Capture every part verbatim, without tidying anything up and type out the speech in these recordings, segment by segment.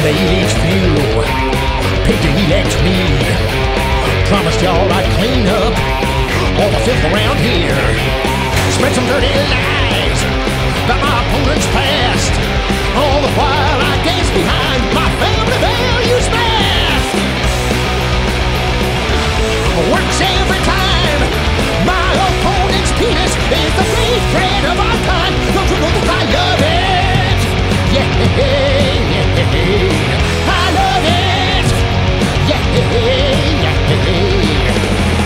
the elite few, paid to elect me. Promised y'all I'd clean up all the filth around here. Spread some dirty lies about my opponent's past. All the while I dance behind my family values mask. Works every time. My opponent's penis is the great threat of our time. Don't you know that I love it? Yeah, yeah, I love it. Yeah, yeah.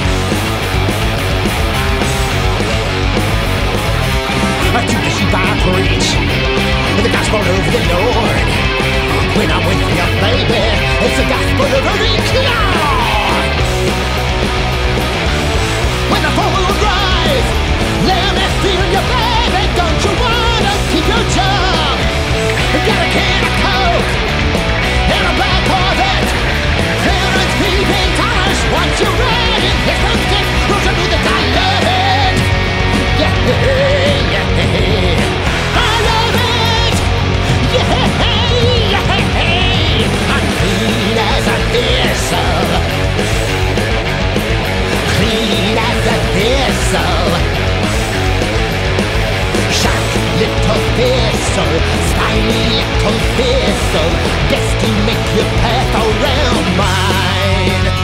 To the sheep I preach, the gospel of the Lord. When I'm with you, baby, it's the gospel of a rich Lord. When the four-wheel drive, let me feel you, baby. Don't you wanna keep your job? Got a can of Coke and a black Corvette and a three-pin Thomas. Once you're riding his drumstick, don't you know that I love it? Yeah, yeah, I love it. Yeah, yeah, I'm clean as a thistle. Clean as a thistle. Sharp little thistle, spiny little thistle, best to make your path around mine.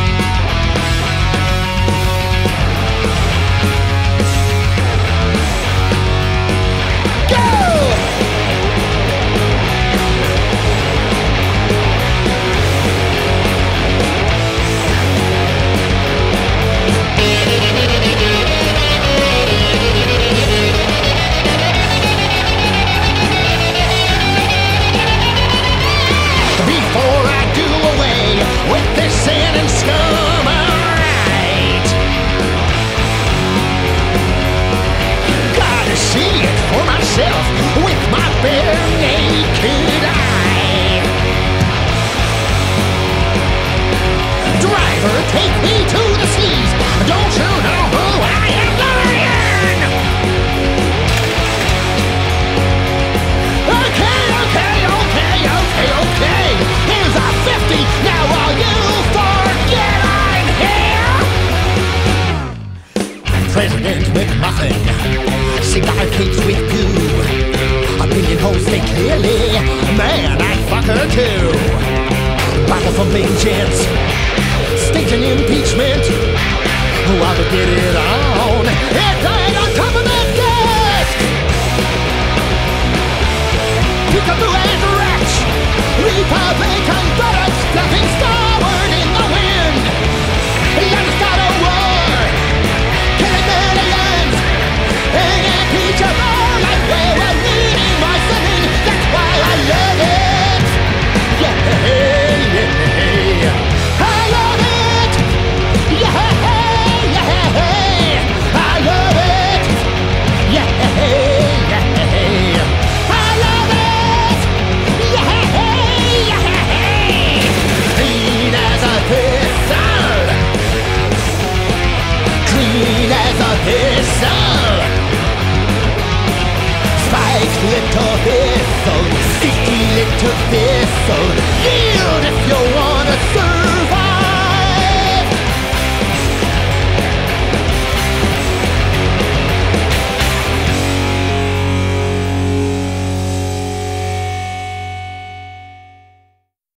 With my bare naked eye. Driver, take me to the seas. Don't you know who I am, Lion? Okay, okay, okay, okay, okay. Here's a fifty. Now will you forget I'm here? President McMuffin, cigar cakes with goo. A million hoes say clearly, man, I'd fuck her too. Bible from vengeance, staging impeachment. While to get it on, it died on top of that desk. Peekaboo